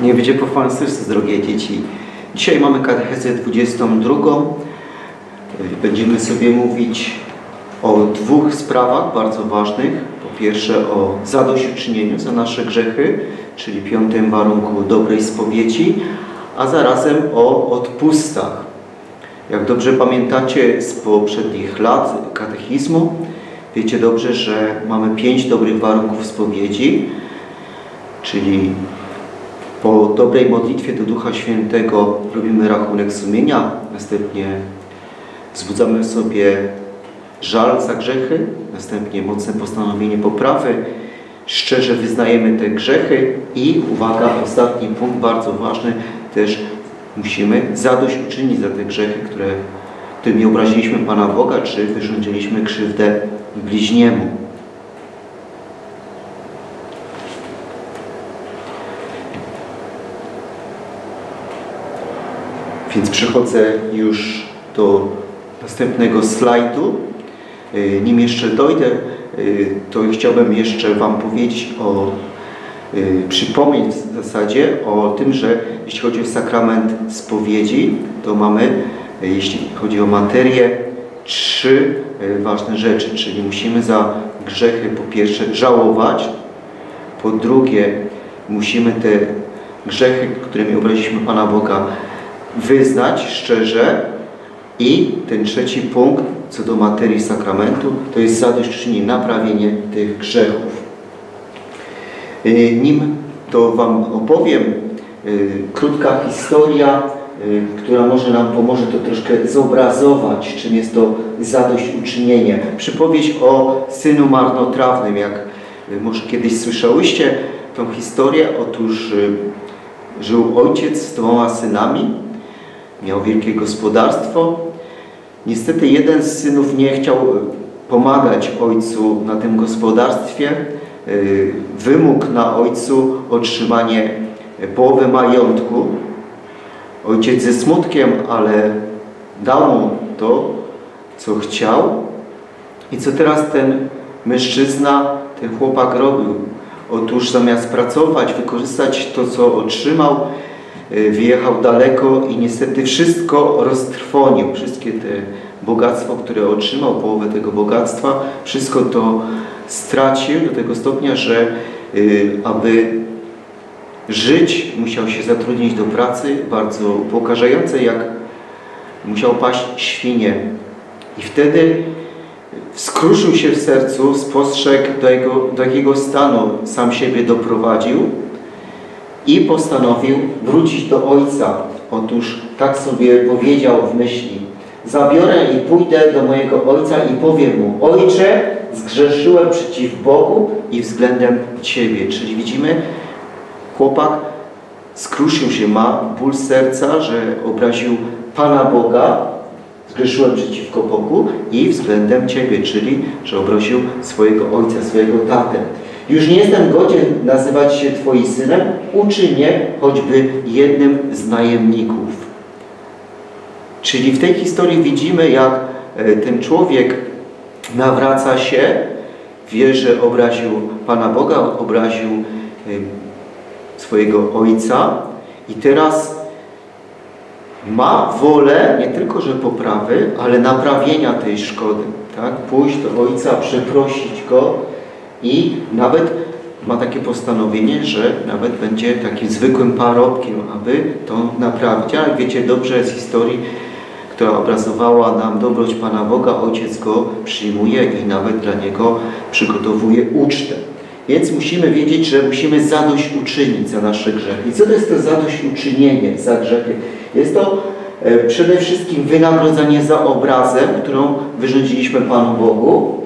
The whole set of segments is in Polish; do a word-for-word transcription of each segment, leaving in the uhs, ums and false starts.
Niech będzie pochwalony Chrystus, drogie dzieci. Dzisiaj mamy katechezę dwudziestą drugą. Będziemy sobie mówić o dwóch sprawach bardzo ważnych. Po pierwsze o zadośćuczynieniu za nasze grzechy, czyli piątym warunku dobrej spowiedzi, a zarazem o odpustach. Jak dobrze pamiętacie z poprzednich lat katechizmu, wiecie dobrze, że mamy pięć dobrych warunków spowiedzi, czyli po dobrej modlitwie do Ducha Świętego robimy rachunek sumienia, następnie wzbudzamy w sobie żal za grzechy, następnie mocne postanowienie poprawy, szczerze wyznajemy te grzechy i, uwaga, ostatni punkt, bardzo ważny, też musimy zadośćuczynić za te grzechy, które, którymi obraziliśmy Pana Boga, czy wyrządziliśmy krzywdę bliźniemu. Więc przechodzę już do następnego slajdu. Nim jeszcze dojdę, to chciałbym jeszcze Wam powiedzieć o, przypomnieć w zasadzie o tym, że jeśli chodzi o sakrament spowiedzi, to mamy, jeśli chodzi o materię, trzy ważne rzeczy, czyli musimy za grzechy po pierwsze żałować, po drugie musimy te grzechy, którymi obraziliśmy Pana Boga, wyznać szczerze i ten trzeci punkt co do materii sakramentu to jest zadośćuczynienie, naprawienie tych grzechów. Nim to Wam opowiem, krótka historia, która może nam pomoże to troszkę zobrazować, czym jest to zadośćuczynienie. Przypowieść o synu marnotrawnym, jak może kiedyś słyszałyście tą historię. Otóż żył ojciec z dwoma synami, miał wielkie gospodarstwo. Niestety jeden z synów nie chciał pomagać ojcu na tym gospodarstwie. Wymógł na ojcu otrzymanie połowy majątku. Ojciec ze smutkiem, ale dał mu to, co chciał. I co teraz ten mężczyzna, ten chłopak robił? Otóż zamiast pracować, wykorzystać to, co otrzymał, wyjechał daleko i niestety wszystko roztrwonił. Wszystkie te bogactwo, które otrzymał, połowę tego bogactwa, wszystko to stracił do tego stopnia, że y, aby żyć, musiał się zatrudnić do pracy bardzo upokarzającej, jak musiał paść świnie. I wtedy skruszył się w sercu, spostrzegł, do, jego, do jakiego stanu sam siebie doprowadził i postanowił wrócić do ojca. Otóż tak sobie powiedział w myśli: zabiorę i pójdę do mojego ojca i powiem mu: ojcze, zgrzeszyłem przeciw Bogu i względem Ciebie. Czyli widzimy, chłopak skruszył się, ma ból serca, że obraził Pana Boga, zgrzeszyłem przeciwko Bogu i względem Ciebie, czyli że obraził swojego ojca, swojego tatę. Już nie jestem godzien nazywać się Twoim synem, uczyń mnie choćby jednym z najemników. Czyli w tej historii widzimy, jak ten człowiek nawraca się, wie, że obraził Pana Boga, obraził swojego ojca i teraz ma wolę nie tylko, że poprawy, ale naprawienia tej szkody. Tak? Pójść do ojca, przeprosić go i nawet ma takie postanowienie, że nawet będzie takim zwykłym parobkiem, aby to naprawić. Ale wiecie dobrze z historii, która obrazowała nam dobroć Pana Boga, ojciec go przyjmuje i nawet dla niego przygotowuje ucztę. Więc musimy wiedzieć, że musimy zadośćuczynić za nasze grzechy. I co to jest to zadośćuczynienie za grzechy? Jest to e, przede wszystkim wynagrodzenie za obrazę, którą wyrządziliśmy Panu Bogu.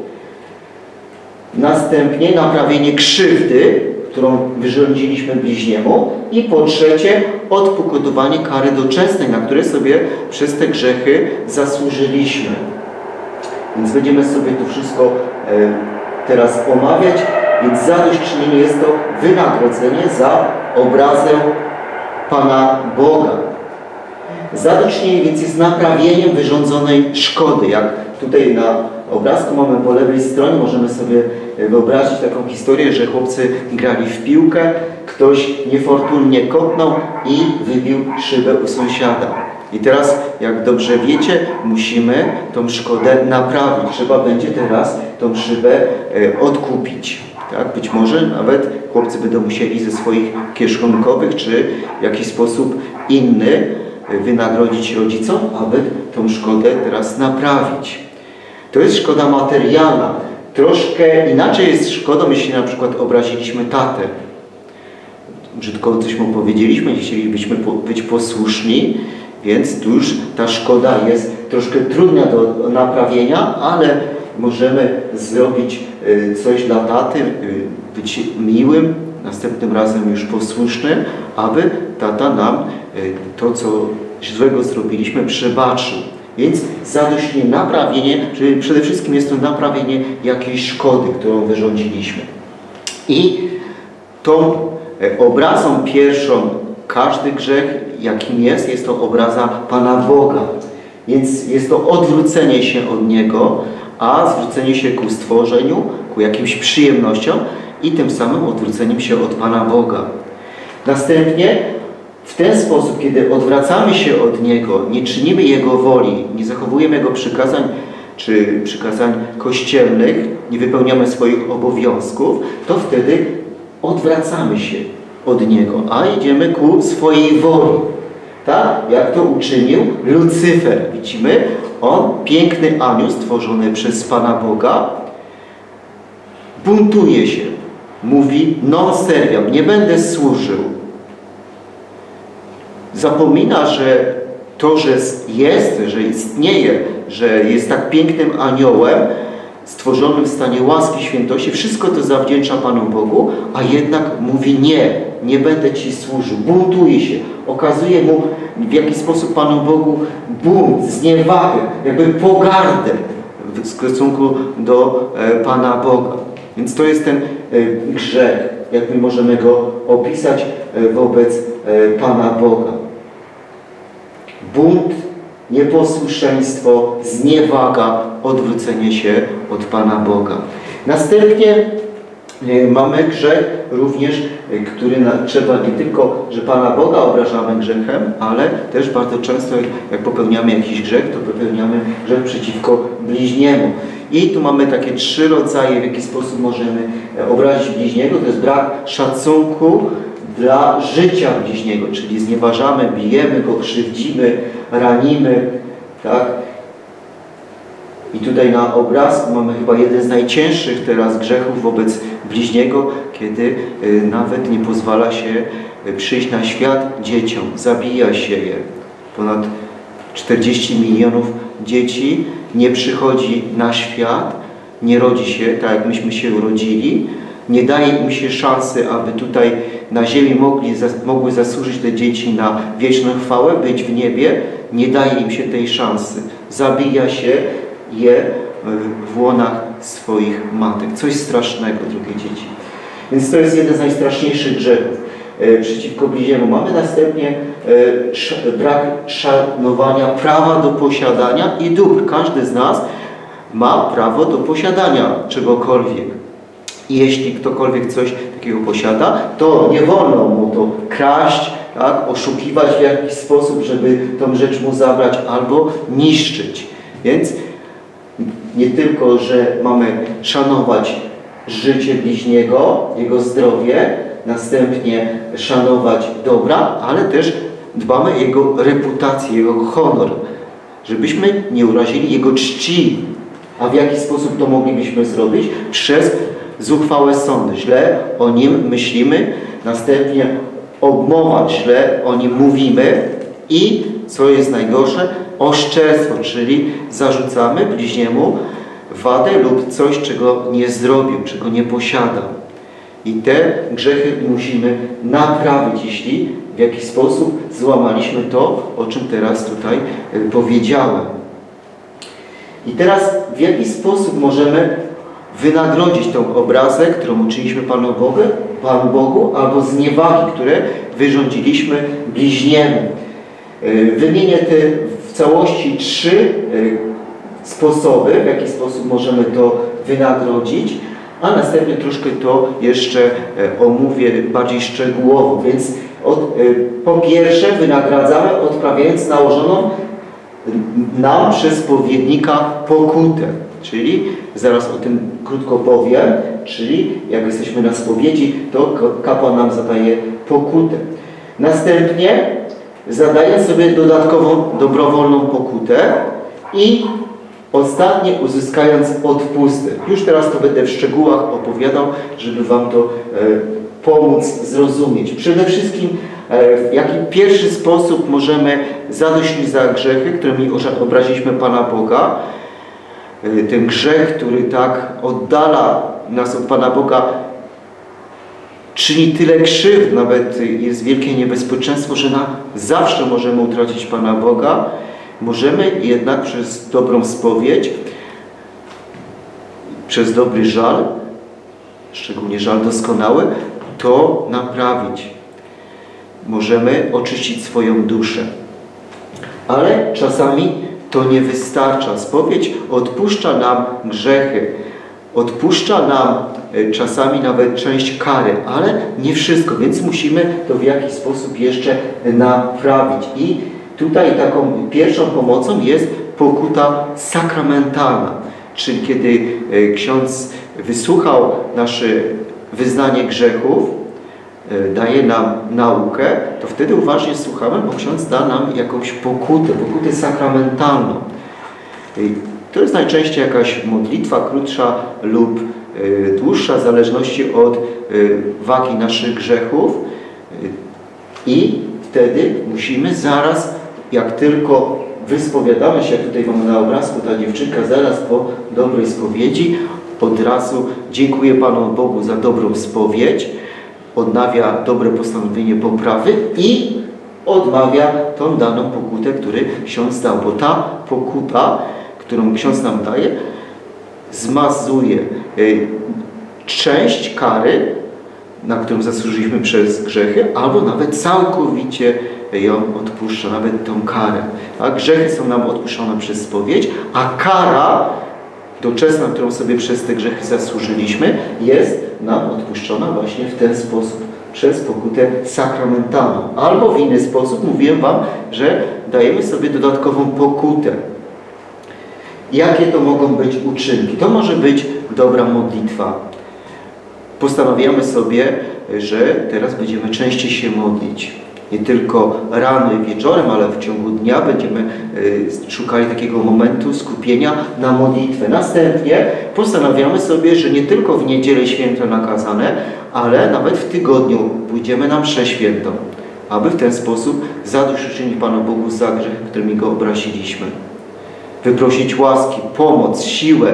Następnie naprawienie krzywdy, którą wyrządziliśmy bliźniemu. I po trzecie odpokutowanie kary doczesnej, na które sobie przez te grzechy zasłużyliśmy. Więc będziemy sobie to wszystko e, teraz omawiać. Więc zadośćuczynienie jest to wynagrodzenie za obrazę Pana Boga. Zadośćuczynienie więc jest naprawieniem wyrządzonej szkody. Jak tutaj na obrazku mamy po lewej stronie, możemy sobie wyobrazić taką historię, że chłopcy grali w piłkę, ktoś niefortunnie kopnął i wybił szybę u sąsiada. I teraz, jak dobrze wiecie, musimy tą szkodę naprawić. Trzeba będzie teraz tą szybę odkupić. Tak? Być może nawet chłopcy będą musieli ze swoich kieszonkowych czy w jakiś sposób inny wynagrodzić rodzicom, aby tą szkodę teraz naprawić. To jest szkoda materialna. Troszkę inaczej jest szkodą, jeśli na przykład obraziliśmy tatę. Brzydko coś mu powiedzieliśmy, nie chcielibyśmy być posłuszni, więc tu już ta szkoda jest troszkę trudna do naprawienia, ale możemy zrobić coś dla taty, być miłym, następnym razem już posłusznym, aby tata nam to, co złego zrobiliśmy, przebaczył. Więc zadośćuczynienie, naprawienie, czyli przede wszystkim jest to naprawienie jakiejś szkody, którą wyrządziliśmy. I tą obrazą pierwszą, każdy grzech, jakim jest, jest to obraza Pana Boga. Więc jest to odwrócenie się od Niego, a zwrócenie się ku stworzeniu, ku jakimś przyjemnościom i tym samym odwróceniem się od Pana Boga. Następnie w ten sposób, kiedy odwracamy się od Niego, nie czynimy Jego woli, nie zachowujemy Jego przykazań czy przykazań kościelnych, nie wypełniamy swoich obowiązków, to wtedy odwracamy się od Niego, a idziemy ku swojej woli. Tak? Jak to uczynił Lucyfer. Widzimy, on, piękny anioł stworzony przez Pana Boga, buntuje się. Mówi, non serviam, nie będę służył. Zapomina, że to, że jest, że istnieje, że jest tak pięknym aniołem, stworzonym w stanie łaski, świętości, wszystko to zawdzięcza Panu Bogu, a jednak mówi nie, nie będę Ci służył, buntuje się, okazuje mu w jakiś sposób Panu Bogu bunt, zniewagę, jakby pogardę w stosunku do e, Pana Boga. Więc to jest ten e, grzech, jak my możemy go opisać e, wobec e, Pana Boga. Bunt, nieposłuszeństwo, zniewaga, odwrócenie się od Pana Boga. Następnie mamy grzech również, który na, trzeba nie tylko, że Pana Boga obrażamy grzechem, ale też bardzo często jak popełniamy jakiś grzech, to popełniamy grzech przeciwko bliźniemu. I tu mamy takie trzy rodzaje, w jaki sposób możemy obrazić bliźniego. To jest brak szacunku dla życia bliźniego, czyli znieważamy, bijemy go, krzywdzimy, ranimy, tak? I tutaj na obrazku mamy chyba jeden z najcięższych teraz grzechów wobec bliźniego, kiedy y, nawet nie pozwala się y, przyjść na świat dzieciom, zabija się je. Ponad czterdzieści milionów dzieci nie przychodzi na świat, nie rodzi się tak, jak myśmy się urodzili, nie daje im się szansy, aby tutaj na ziemi mogli, mogły zasłużyć te dzieci na wieczną chwałę, być w niebie, nie daje im się tej szansy. Zabija się je w łonach swoich matek. Coś strasznego, drogie dzieci. Więc to jest jeden z najstraszniejszych grzechów e, przeciwko bliźniemu. Mamy następnie e, sz, brak szanowania prawa do posiadania i dóbr. Każdy z nas ma prawo do posiadania czegokolwiek. I jeśli ktokolwiek coś takiego posiada, to nie wolno mu to kraść, tak, oszukiwać w jakiś sposób, żeby tą rzecz mu zabrać albo niszczyć. Więc nie tylko, że mamy szanować życie bliźniego, jego zdrowie, następnie szanować dobra, ale też dbamy o jego reputację, jego honor, żebyśmy nie urazili jego czci. A w jaki sposób to moglibyśmy zrobić? Przez zuchwałe sądy. Źle o nim myślimy, następnie obmowa, źle o nim mówimy i, co jest najgorsze, oszczerstwo, czyli zarzucamy bliźniemu wadę lub coś, czego nie zrobił, czego nie posiada. I te grzechy musimy naprawić, jeśli w jakiś sposób złamaliśmy to, o czym teraz tutaj powiedziałem. I teraz w jaki sposób możemy wynagrodzić tą obrazę, którą uczyniliśmy Panu Bogu, Panu Bogu, albo zniewagi, które wyrządziliśmy bliźniemu. Wymienię te w całości trzy sposoby, w jaki sposób możemy to wynagrodzić. a następnie troszkę to jeszcze omówię bardziej szczegółowo. Więc od, po pierwsze wynagradzamy, odprawiając nałożoną nam przez spowiednika pokutę. Czyli, zaraz o tym krótko powiem, czyli jak jesteśmy na spowiedzi, to kapłan nam zadaje pokutę. Następnie zadaje sobie dodatkową dobrowolną pokutę i ostatnie uzyskając odpustę. Już teraz to będę w szczegółach opowiadał, żeby Wam to e, pomóc zrozumieć. Przede wszystkim e, w jaki pierwszy sposób możemy zadośćuczynić za grzechy, którymi obraziliśmy Pana Boga. E, ten grzech, który tak oddala nas od Pana Boga, czyni tyle krzywd, nawet jest wielkie niebezpieczeństwo, że na zawsze możemy utracić Pana Boga. Możemy jednak przez dobrą spowiedź, przez dobry żal, szczególnie żal doskonały, to naprawić. Możemy oczyścić swoją duszę. Ale czasami to nie wystarcza. Spowiedź odpuszcza nam grzechy. Odpuszcza nam czasami nawet część kary, ale nie wszystko, więc musimy to w jakiś sposób jeszcze naprawić. I tutaj taką pierwszą pomocą jest pokuta sakramentalna, czyli kiedy ksiądz wysłuchał nasze wyznanie grzechów, daje nam naukę, to wtedy uważnie słuchamy, bo ksiądz da nam jakąś pokutę, pokutę sakramentalną. To jest najczęściej jakaś modlitwa krótsza lub dłuższa, w zależności od wagi naszych grzechów. I wtedy musimy zaraz, jak tylko wyspowiadamy się, jak tutaj mamy na obrazku ta dziewczynka, zaraz po dobrej spowiedzi od razu dziękuję Panu Bogu za dobrą spowiedź, odnawia dobre postanowienie poprawy i odmawia tą daną pokutę, którą ksiądz dał, bo ta pokuta, którą ksiądz nam daje, zmazuje część kary, na którą zasłużyliśmy przez grzechy, albo nawet całkowicie ją odpuszcza, nawet tą karę. A grzechy są nam odpuszczone przez spowiedź, a kara doczesna, którą sobie przez te grzechy zasłużyliśmy, jest nam odpuszczona właśnie w ten sposób, przez pokutę sakramentalną. Albo w inny sposób, mówiłem Wam, że dajemy sobie dodatkową pokutę. Jakie to mogą być uczynki? To może być dobra modlitwa. Postanawiamy sobie, że teraz będziemy częściej się modlić. Nie tylko rano i wieczorem, ale w ciągu dnia będziemy szukali takiego momentu skupienia na modlitwę. Następnie postanawiamy sobie, że nie tylko w niedzielę święte nakazane, ale nawet w tygodniu pójdziemy na mszę świętą, aby w ten sposób zadośćuczynić Panu Bogu za grzech, którymi Go obraziliśmy. Wyprosić łaski, pomoc, siłę,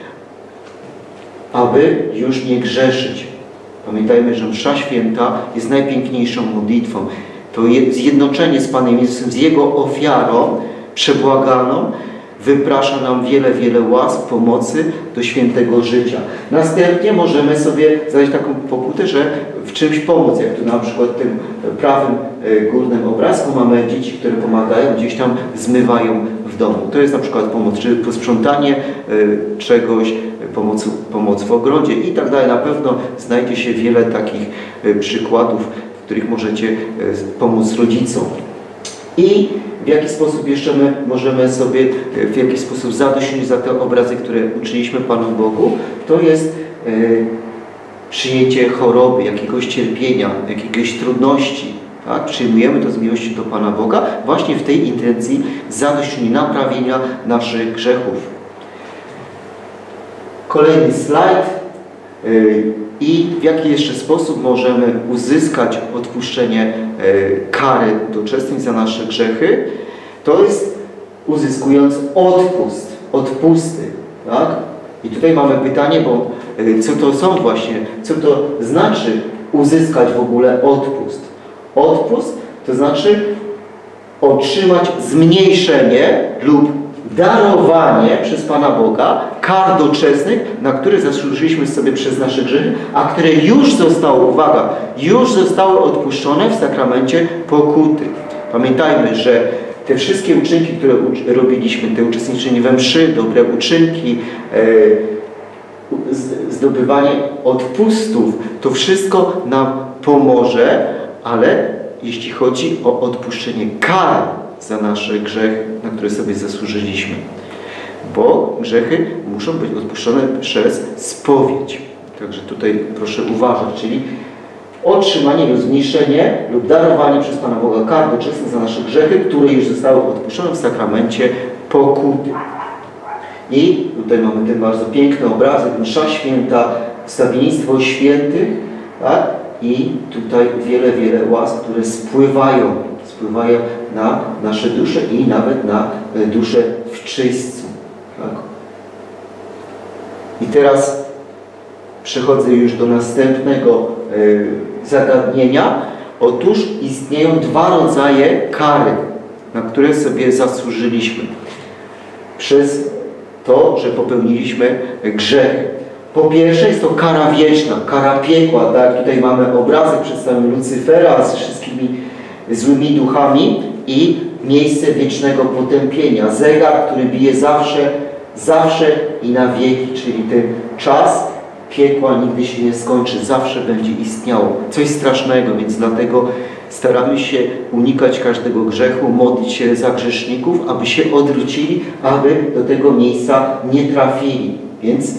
aby już nie grzeszyć. Pamiętajmy, że msza święta jest najpiękniejszą modlitwą. To jest zjednoczenie z Panem Jezusem, z Jego ofiarą przebłaganą, wyprasza nam wiele, wiele łask, pomocy do świętego życia. Następnie możemy sobie zadać taką pokutę, że w czymś pomóc, jak tu na przykład w tym prawym górnym obrazku mamy dzieci, które pomagają, gdzieś tam zmywają w domu. To jest na przykład pomoc, czy posprzątanie czegoś, pomoc, pomoc w ogrodzie i tak dalej. Na pewno znajdzie się wiele takich przykładów, w których możecie pomóc rodzicom. I w jaki sposób jeszcze my możemy sobie w jakiś sposób zadośćuczynić za te obrazy, które uczyniliśmy Panu Bogu, to jest e, przyjęcie choroby, jakiegoś cierpienia, jakiejś trudności. Tak? Przyjmujemy to z miłości do Pana Boga właśnie w tej intencji zadośćuczynienia, naprawienia naszych grzechów. Kolejny slajd. E, I w jaki jeszcze sposób możemy uzyskać odpuszczenie kary doczesnej za nasze grzechy? To jest uzyskując odpust, odpusty. Tak? I tutaj mamy pytanie, bo co to są właśnie, co to znaczy uzyskać w ogóle odpust? Odpust to znaczy otrzymać zmniejszenie lub darowanie przez Pana Boga kar doczesnych, na które zasłużyliśmy sobie przez nasze grzechy, a które już zostały, uwaga, już zostały odpuszczone w sakramencie pokuty. Pamiętajmy, że te wszystkie uczynki, które robiliśmy, te uczestniczenie we mszy, dobre uczynki, e, zdobywanie odpustów. To wszystko nam pomoże, ale jeśli chodzi o odpuszczenie kar za nasze grzechy, na które sobie zasłużyliśmy. Bo grzechy muszą być odpuszczone przez spowiedź. Także tutaj proszę uważać, czyli otrzymanie lub zmniejszenie lub darowanie przez Pana Boga kar doczesnych za nasze grzechy, które już zostały odpuszczone w sakramencie pokuty. I tutaj mamy ten bardzo piękny obrazek, msza święta, wstawiennictwo świętych, tak? I tutaj wiele, wiele łask, które spływają, spływają na nasze dusze i nawet na duszę w czyśćcu. Tak? I teraz przechodzę już do następnego y, zagadnienia. Otóż istnieją dwa rodzaje kary, na które sobie zasłużyliśmy przez to, że popełniliśmy grzechy. Po pierwsze jest to kara wieczna, kara piekła. Tak? Tutaj mamy obrazek przedstawiony Lucyfera z wszystkimi złymi duchami i miejsce wiecznego potępienia. Zegar, który bije zawsze, zawsze i na wieki, czyli ten czas piekła nigdy się nie skończy, zawsze będzie istniało. Coś strasznego, więc dlatego staramy się unikać każdego grzechu, modlić się za grzeszników, aby się odwrócili, aby do tego miejsca nie trafili. Więc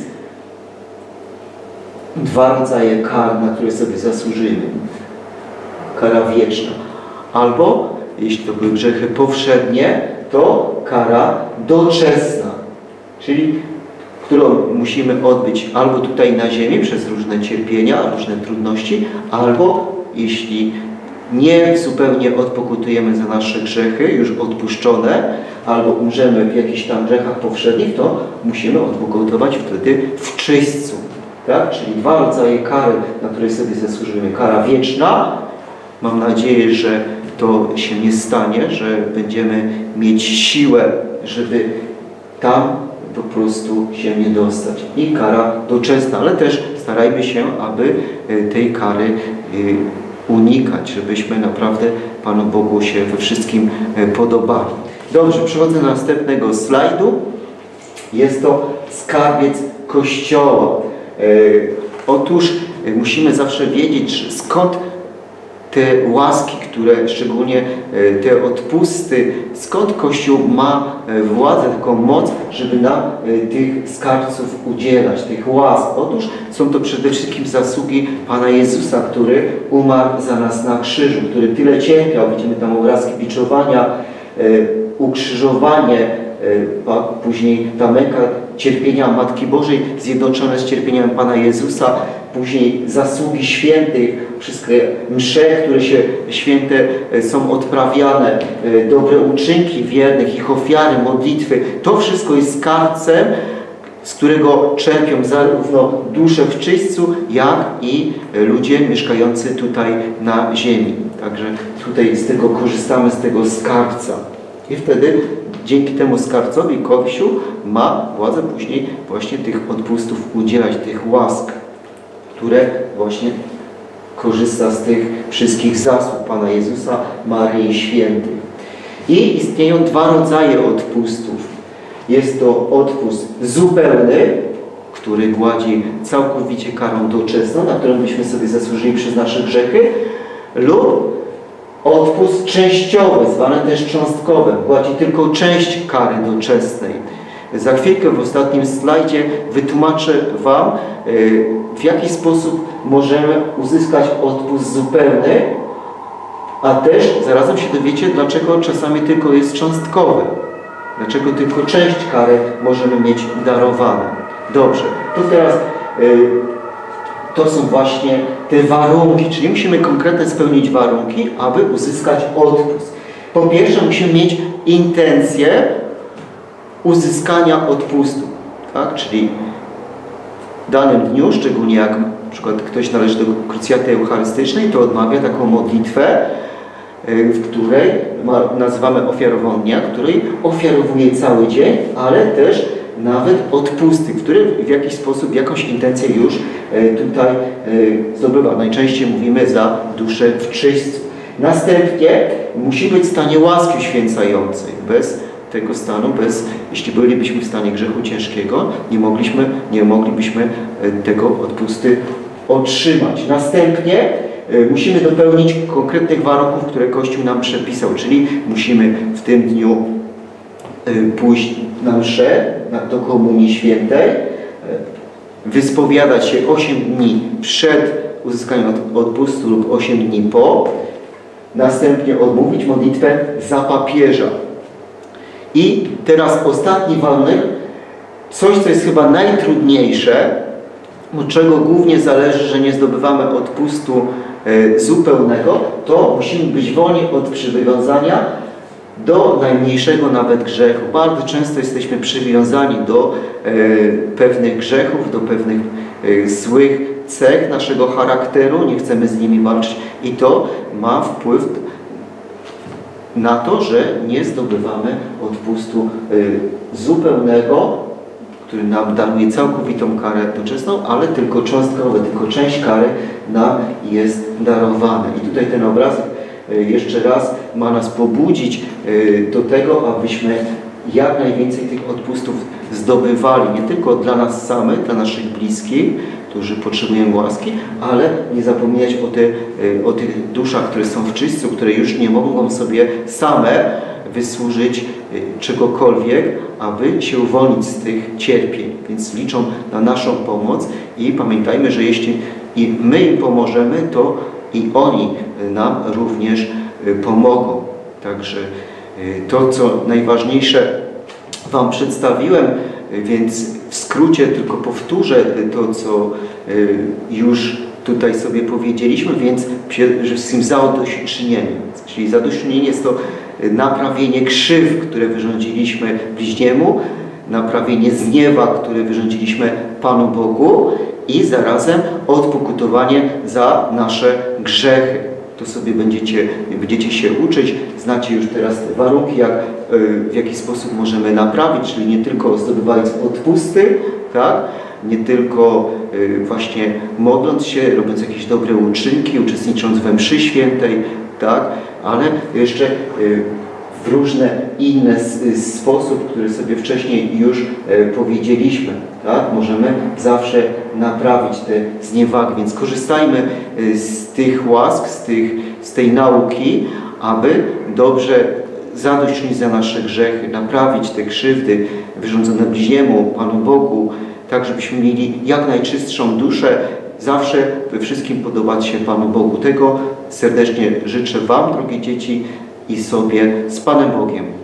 dwa rodzaje kar, na które sobie zasłużymy. Kara wieczna. Albo, jeśli to były grzechy powszednie, to kara doczesna. Czyli którą musimy odbyć albo tutaj na ziemi przez różne cierpienia, różne trudności, albo jeśli nie zupełnie odpokutujemy za nasze grzechy, już odpuszczone, albo umrzemy w jakichś tam grzechach powszednich, to musimy odpokutować wtedy w czyśćcu. Tak? Czyli dwa rodzaje kary, na które sobie zasłużymy. Kara wieczna. Mam nadzieję, że to się nie stanie, że będziemy mieć siłę, żeby tam po prostu się nie dostać. I kara doczesna, ale też starajmy się, aby tej kary unikać, żebyśmy naprawdę Panu Bogu się we wszystkim podobali. Dobrze, przechodzę do następnego slajdu. Jest to skarbiec Kościoła. Otóż musimy zawsze wiedzieć, skąd te łaski, które szczególnie te odpusty, skąd Kościół ma władzę, taką moc, żeby nam tych skarbców udzielać, tych łask. Otóż są to przede wszystkim zasługi Pana Jezusa, który umarł za nas na krzyżu, który tyle cierpiał. Widzimy tam obrazki biczowania, ukrzyżowanie, a później ta męka cierpienia Matki Bożej zjednoczone z cierpieniem Pana Jezusa, później zasługi świętych, wszystkie msze, które się święte są odprawiane, dobre uczynki wiernych, ich ofiary, modlitwy. To wszystko jest skarbcem, z którego czerpią zarówno dusze w czyśćcu, jak i ludzie mieszkający tutaj na ziemi. Także tutaj z tego korzystamy, z tego skarbca. I wtedy dzięki temu skarbcowi Kościół ma władzę później właśnie tych odpustów udzielać, tych łask, które właśnie korzysta z tych wszystkich zasług Pana Jezusa, Maryi Świętych. I istnieją dwa rodzaje odpustów. Jest to odpust zupełny, który gładzi całkowicie karą doczesną, na którą byśmy sobie zasłużyli przez nasze grzechy, lub odpust częściowy, zwany też cząstkowym, gładzi tylko część kary doczesnej. Za chwilkę w ostatnim slajdzie wytłumaczę Wam, w jaki sposób możemy uzyskać odpust zupełny, a też zarazem się dowiecie, dlaczego czasami tylko jest cząstkowy. Dlaczego tylko część kary możemy mieć darowane. Dobrze, to teraz y, to są właśnie te warunki, czyli musimy konkretnie spełnić warunki, aby uzyskać odpust. Po pierwsze musimy mieć intencję uzyskania odpustu, tak? Czyli w danym dniu, szczególnie jak na przykład ktoś należy do krucjaty eucharystycznej, to odmawia taką modlitwę, w której nazywamy ofiarową dnia, której ofiarowuje cały dzień, ale też nawet odpusty, który w jakiś sposób, jakąś intencję już tutaj zdobywa. Najczęściej mówimy za duszę w czyśćcu. Następnie musi być w stanie łaski uświęcającej. Bez tego stanu bez, jeśli bylibyśmy w stanie grzechu ciężkiego, nie mogliśmy, nie moglibyśmy tego odpusty otrzymać. Następnie musimy dopełnić konkretnych warunków, które Kościół nam przepisał, czyli musimy w tym dniu pójść na mszę, do Komunii Świętej, wyspowiadać się osiem dni przed uzyskaniem odpustu lub osiem dni po, następnie odmówić modlitwę za papieża. I teraz ostatni warunek, coś, co jest chyba najtrudniejsze, od czego głównie zależy, że nie zdobywamy odpustu e, zupełnego, to musimy być wolni od przywiązania do najmniejszego nawet grzechu. Bardzo często jesteśmy przywiązani do e, pewnych grzechów, do pewnych e, złych cech naszego charakteru, nie chcemy z nimi walczyć i to ma wpływ na to, że nie zdobywamy odpustu e, zupełnego, który nam daruje całkowitą karę doczesną, ale tylko cząstkowe, tylko część kary nam jest darowana. I tutaj ten obrazek jeszcze raz ma nas pobudzić do tego, abyśmy jak najwięcej tych odpustów zdobywali, nie tylko dla nas samych, dla naszych bliskich, którzy potrzebują łaski, ale nie zapominać o, te, o tych duszach, które są w czystcu, które już nie mogą sobie same wysłużyć czegokolwiek, aby się uwolnić z tych cierpień. Więc liczą na naszą pomoc i pamiętajmy, że jeśli i my im pomożemy, to i oni nam również pomogą. Także to, co najważniejsze Wam przedstawiłem, więc w skrócie tylko powtórzę to, co już tutaj sobie powiedzieliśmy, więc przede wszystkim zadośćuczynienie. Czyli zadośćuczynienie jest to naprawienie krzyw, które wyrządziliśmy bliźniemu, naprawienie zniewa, które wyrządziliśmy Panu Bogu i zarazem odpokutowanie za nasze grzechy. To sobie będziecie, będziecie się uczyć, znacie już teraz te warunki, jak, w jaki sposób możemy naprawić, czyli nie tylko zdobywając odpusty, tak? Nie tylko właśnie modląc się, robiąc jakieś dobre uczynki, uczestnicząc we mszy świętej, tak? Ale jeszcze w różne inne sposób, który sobie wcześniej już powiedzieliśmy. Tak? Możemy zawsze naprawić te zniewagi, więc korzystajmy z tych łask, z, tych, z tej nauki, aby dobrze zadośćuczynić za nasze grzechy, naprawić te krzywdy wyrządzone bliźniemu, Panu Bogu, tak żebyśmy mieli jak najczystszą duszę, zawsze we wszystkim podobać się Panu Bogu. Tego serdecznie życzę Wam, drogie dzieci, i sobie z Panem Bogiem.